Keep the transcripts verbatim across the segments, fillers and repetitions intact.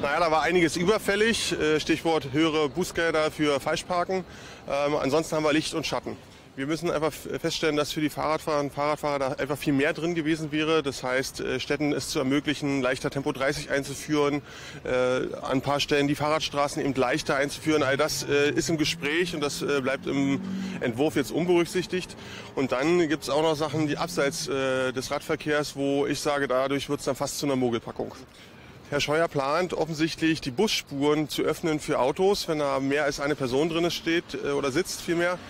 Naja, da war einiges überfällig. Stichwort höhere Bußgelder für Falschparken. Ähm, ansonsten haben wir Licht und Schatten. Wir müssen einfach feststellen, dass für die Fahrradfahrer und Fahrradfahrer da einfach viel mehr drin gewesen wäre. Das heißt, Städten es zu ermöglichen, leichter Tempo dreißig einzuführen, äh, an ein paar Stellen die Fahrradstraßen eben leichter einzuführen. All das äh, ist im Gespräch und das äh, bleibt im Entwurf jetzt unberücksichtigt. Und dann gibt es auch noch Sachen, die abseits äh, des Radverkehrs, wo ich sage, dadurch wird es dann fast zu einer Mogelpackung. Herr Scheuer plant offensichtlich, die Busspuren zu öffnen für Autos, wenn da mehr als eine Person drin steht äh, oder sitzt vielmehr.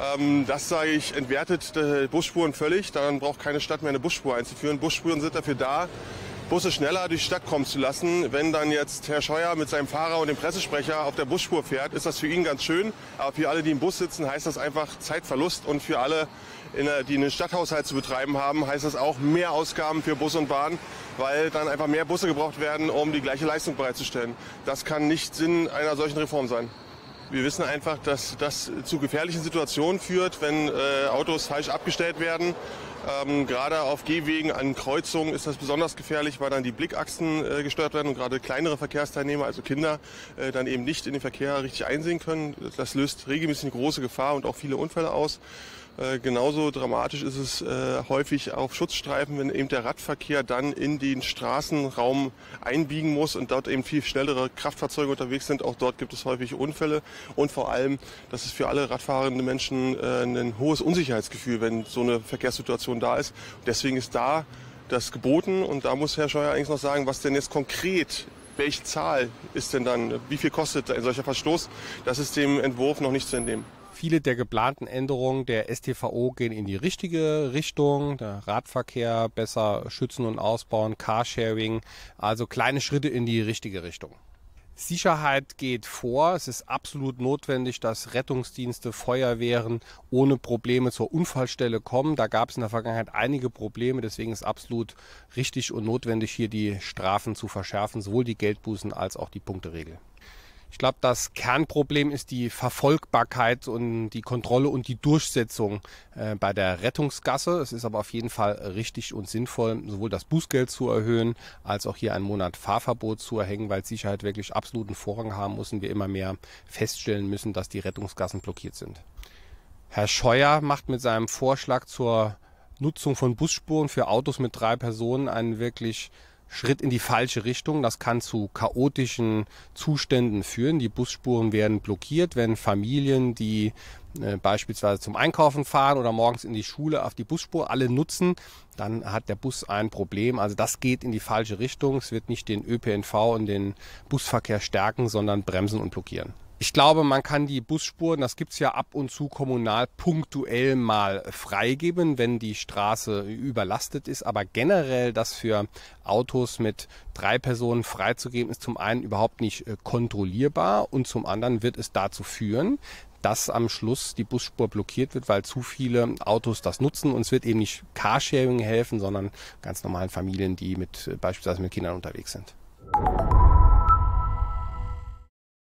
Das, sage ich, entwertet die Busspuren völlig. Dann braucht keine Stadt mehr eine Busspur einzuführen. Busspuren sind dafür da, Busse schneller durch die Stadt kommen zu lassen. Wenn dann jetzt Herr Scheuer mit seinem Fahrer und dem Pressesprecher auf der Busspur fährt, ist das für ihn ganz schön. Aber für alle, die im Bus sitzen, heißt das einfach Zeitverlust. Und für alle, die einen Stadthaushalt zu betreiben haben, heißt das auch mehr Ausgaben für Bus und Bahn, weil dann einfach mehr Busse gebraucht werden, um die gleiche Leistung bereitzustellen. Das kann nicht Sinn einer solchen Reform sein. Wir wissen einfach, dass das zu gefährlichen Situationen führt, wenn äh, Autos falsch abgestellt werden. Ähm, gerade auf Gehwegen an Kreuzungen ist das besonders gefährlich, weil dann die Blickachsen äh, gestört werden und gerade kleinere Verkehrsteilnehmer, also Kinder, äh, dann eben nicht in den Verkehr richtig einsehen können. Das löst regelmäßig eine große Gefahr und auch viele Unfälle aus. Äh, genauso dramatisch ist es äh, häufig auf Schutzstreifen, wenn eben der Radverkehr dann in den Straßenraum einbiegen muss und dort eben viel schnellere Kraftfahrzeuge unterwegs sind. Auch dort gibt es häufig Unfälle und vor allem, das ist für alle radfahrende Menschen äh, ein hohes Unsicherheitsgefühl, wenn so eine Verkehrssituation da ist. Und deswegen ist da das geboten und da muss Herr Scheuer eigentlich noch sagen, was denn jetzt konkret, welche Zahl ist denn dann, wie viel kostet ein solcher Verstoß? Das ist dem Entwurf noch nicht zu entnehmen. Viele der geplanten Änderungen der S T V O gehen in die richtige Richtung. Der Radverkehr besser schützen und ausbauen, Carsharing, also kleine Schritte in die richtige Richtung. Sicherheit geht vor. Es ist absolut notwendig, dass Rettungsdienste, Feuerwehren ohne Probleme zur Unfallstelle kommen. Da gab es in der Vergangenheit einige Probleme. Deswegen ist absolut richtig und notwendig, hier die Strafen zu verschärfen, sowohl die Geldbußen als auch die Punkteregel. Ich glaube, das Kernproblem ist die Verfolgbarkeit und die Kontrolle und die Durchsetzung äh, bei der Rettungsgasse. Es ist aber auf jeden Fall richtig und sinnvoll, sowohl das Bußgeld zu erhöhen, als auch hier einen Monat Fahrverbot zu erhängen, weil Sicherheit wirklich absoluten Vorrang haben muss und wir immer mehr feststellen müssen, dass die Rettungsgassen blockiert sind. Herr Scheuer macht mit seinem Vorschlag zur Nutzung von Busspuren für Autos mit drei Personen einen wirklich Schritt in die falsche Richtung. Das kann zu chaotischen Zuständen führen. Die Busspuren werden blockiert, wenn Familien, die äh, beispielsweise zum Einkaufen fahren oder morgens in die Schule auf die Busspur alle nutzen, dann hat der Bus ein Problem. Also das geht in die falsche Richtung. Es wird nicht den Ö P N V und den Busverkehr stärken, sondern bremsen und blockieren. Ich glaube, man kann die Busspuren, das gibt's ja ab und zu kommunal, punktuell mal freigeben, wenn die Straße überlastet ist. Aber generell das für Autos mit drei Personen freizugeben, ist zum einen überhaupt nicht kontrollierbar und zum anderen wird es dazu führen, dass am Schluss die Busspur blockiert wird, weil zu viele Autos das nutzen. Und es wird eben nicht Carsharing helfen, sondern ganz normalen Familien, die mit beispielsweise mit Kindern unterwegs sind.